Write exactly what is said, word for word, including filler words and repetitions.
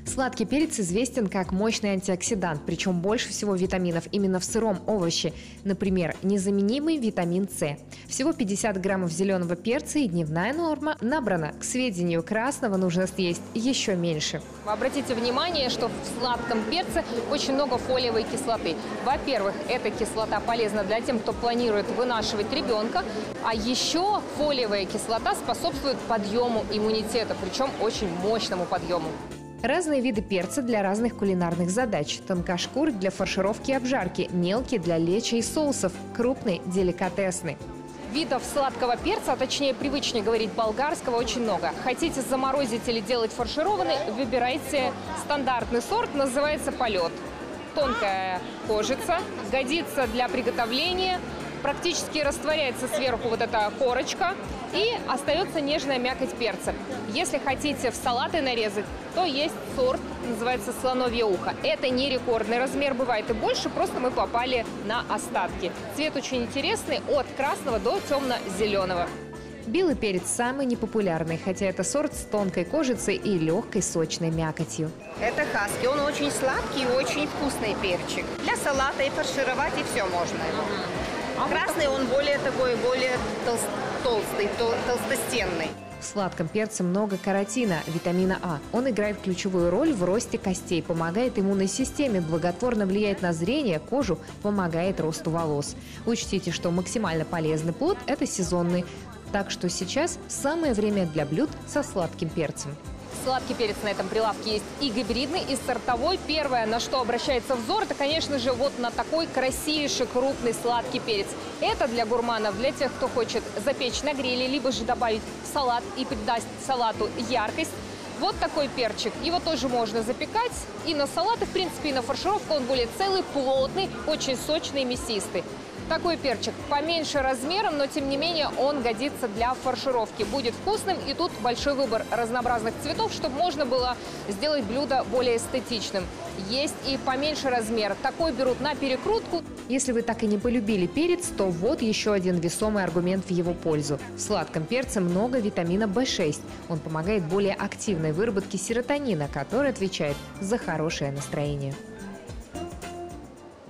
Сладкий перец известен как мощный антиоксидант, причем больше всего витаминов именно в сыром овоще. Например, незаменимый витамин С. Всего пятьдесят граммов зеленого перца и дневная норма набрана. К сведению, красного нужно съесть еще меньше. Обратите внимание, что в сладком перце очень много фолиевой кислоты. Во-первых, эта кислота полезна для тех, кто планирует вынашивать ребенка, а еще фолиевая кислота способствует подъему иммунитета, причем очень мощному подъему. Разные виды перца для разных кулинарных задач. Тонкошкурый для фаршировки и обжарки, мелкий для лечи и соусов, крупный – деликатесный. Видов сладкого перца, а точнее привычнее говорить болгарского, очень много. Хотите заморозить или делать фаршированный, выбирайте стандартный сорт, называется полет. Тонкая кожица, годится для приготовления, практически растворяется сверху вот эта корочка и остается нежная мякоть перца. Если хотите в салаты нарезать, то есть сорт, называется слоновье ухо. Это не рекордный размер, бывает и больше, просто мы попали на остатки. Цвет очень интересный, от красного до темно-зеленого. Белый перец самый непопулярный, хотя это сорт с тонкой кожицей и легкой сочной мякотью. Это хаски, он очень сладкий и очень вкусный перчик. Для салата и фаршировать, и все можно его. Красный он более такой, более толст, толстый, тол, толстостенный. В сладком перце много каротина, витамина А. Он играет ключевую роль в росте костей, помогает иммунной системе, благотворно влияет на зрение, кожу, помогает росту волос. Учтите, что максимально полезный плод – это сезонный. Так что сейчас самое время для блюд со сладким перцем. Сладкий перец на этом прилавке есть и гибридный, и сортовой. Первое, на что обращается взор, это, конечно же, вот на такой красивейший крупный сладкий перец. Это для гурманов, для тех, кто хочет запечь на гриле, либо же добавить в салат и придаст салату яркость. Вот такой перчик. Его тоже можно запекать и на салат, и, в принципе, и на фаршировку. Он более целый, плотный, очень сочный и мясистый. Такой перчик поменьше размером, но тем не менее он годится для фаршировки. Будет вкусным, и тут большой выбор разнообразных цветов, чтобы можно было сделать блюдо более эстетичным. Есть и поменьше размер. Такой берут на перекрутку. Если вы так и не полюбили перец, то вот еще один весомый аргумент в его пользу. В сладком перце много витамина В шесть. Он помогает более активной выработке серотонина, который отвечает за хорошее настроение.